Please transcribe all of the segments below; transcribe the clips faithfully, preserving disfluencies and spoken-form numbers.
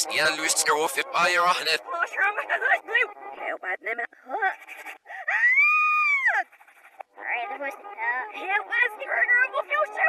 Snia lyst skal over fedt bare i rahnet. Heel wat nemen. Alright, dat was het. Heel wat die burger op jou zo.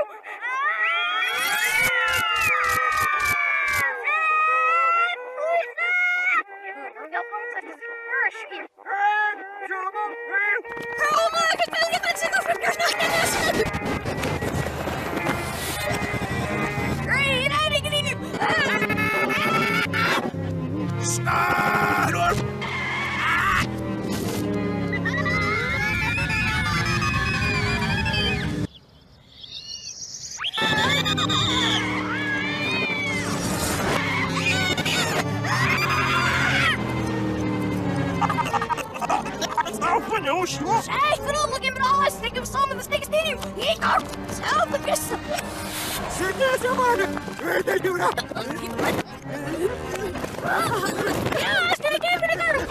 Zij veranderen in mijn alles. Ik heb samen de stickers in u. Ik ook. Zelf vergissen. Zit net zo hard. Ik doe dat. Ja, als ik even de kar.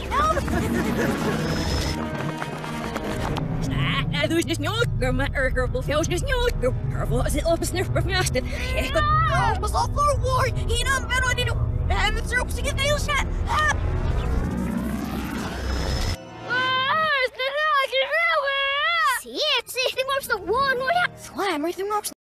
Help. Doe eens niet. Maar er wil veel eens niet. Er was het op een snuf bevast. Ik was al voor war. Hier aan ben ik niet. En het is ook zich heel schat. Zie je, het zegt hem op de woorden. Slijmer, hem op